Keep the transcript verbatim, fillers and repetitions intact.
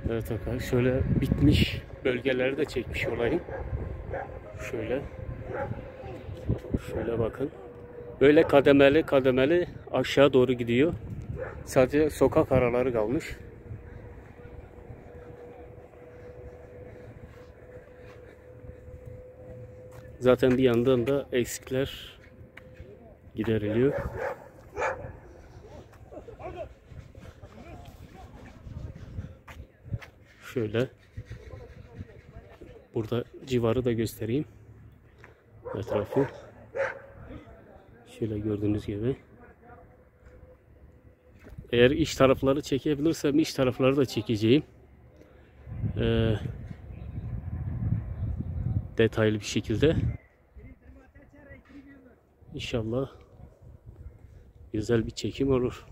Evet arkadaşlar, şöyle bitmiş bölgeleri de çekmiş olayım. Şöyle. Şöyle bakın. Böyle kademeli kademeli aşağı doğru gidiyor. Sadece sokak araları kalmış. Zaten bir yandan da eksikler gideriliyor. Şöyle. Burada civarı da göstereyim. Etrafı. Şöyle gördüğünüz gibi. Eğer iç tarafları çekebilirsem iç tarafları da çekeceğim. Ee, detaylı bir şekilde. İnşallah güzel bir çekim olur.